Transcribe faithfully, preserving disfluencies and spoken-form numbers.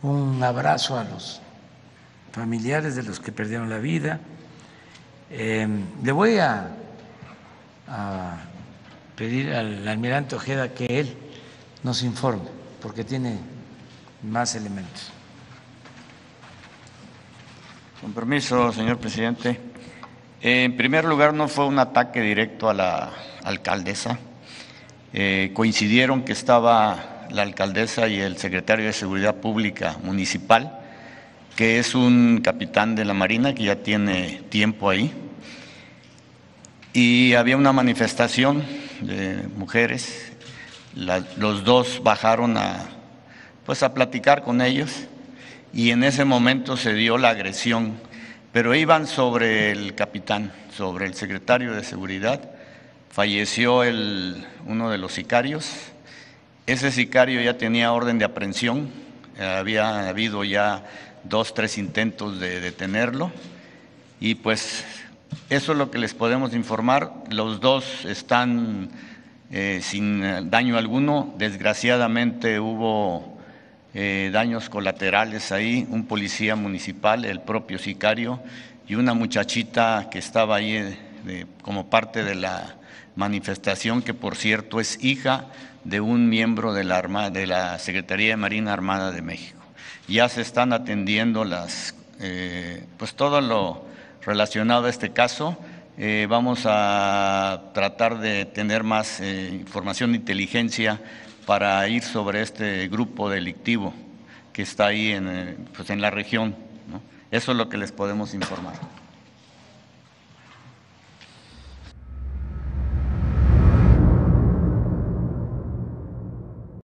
un abrazo a los familiares de los que perdieron la vida. Eh, le voy a, a pedir al almirante Ojeda que él nos informe, porque tiene más elementos. Con permiso, señor presidente. En primer lugar, no fue un ataque directo a la alcaldesa. Eh, coincidieron que estaba la alcaldesa y el secretario de Seguridad Pública Municipal, que es un capitán de la Marina que ya tiene tiempo ahí. Y había una manifestación de mujeres. La, los dos bajaron a, pues a platicar con ellos y en ese momento se dio la agresión, pero iban sobre el capitán, sobre el secretario de Seguridad. Falleció el, uno de los sicarios. Ese sicario ya tenía orden de aprehensión, había habido ya dos, tres intentos de detenerlo y pues eso es lo que les podemos informar. Los dos están eh, sin daño alguno. Desgraciadamente hubo eh, daños colaterales ahí, un policía municipal, el propio sicario y una muchachita que estaba ahí eh, de, como parte de la manifestación, que por cierto es hija de un miembro de la, Armada, de la Secretaría de Marina Armada de México. Ya se están atendiendo las, eh, pues todo lo relacionado a este caso. Eh, vamos a tratar de tener más eh, información de inteligencia para ir sobre este grupo delictivo que está ahí en, pues en la región, ¿no? Eso es lo que les podemos informar.